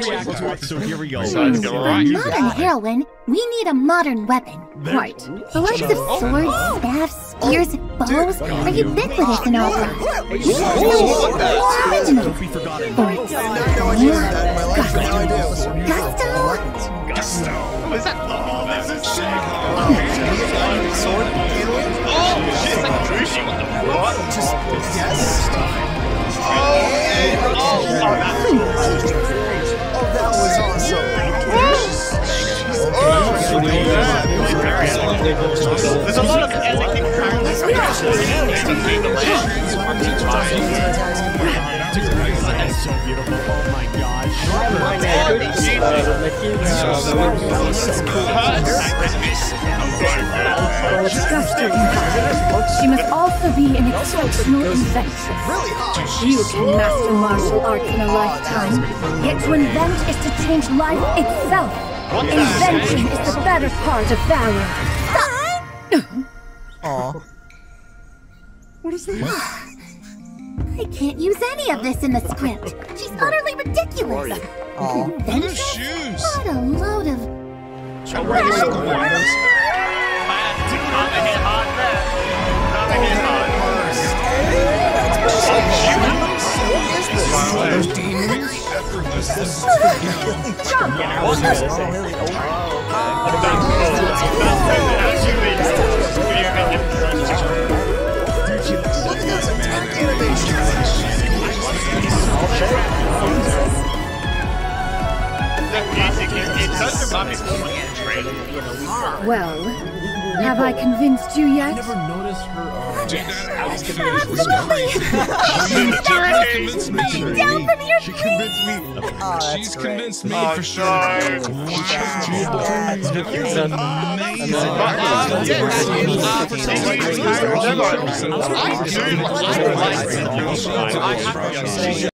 So here we go. For a modern heroine, we need a modern weapon. Right. The likes of swords, staffs, spears, bows are ubiquitous in opera. We need something more original. For gusto? Gusto. What is that? Oh, that's a sick. Sword? Oh, shit, it's like Drushi. What? Just, yes. Oh, that's cool. Oh, that was awesome. There's a lot of editing characters. That's so beautiful. Oh my gosh. She must also be an exceptional inventor. You can master martial arts in a lifetime, yet to invent is to change life itself. Invention is the better part of valor. Aw. What is that? I can't use any of this in the script. She's utterly ridiculous. Aw. Invention? Shoes. What a load of... Well, have I convinced you yet? I never noticed her. Absolutely! Down from here, She convinced me. She's convinced me for sure. Amazing.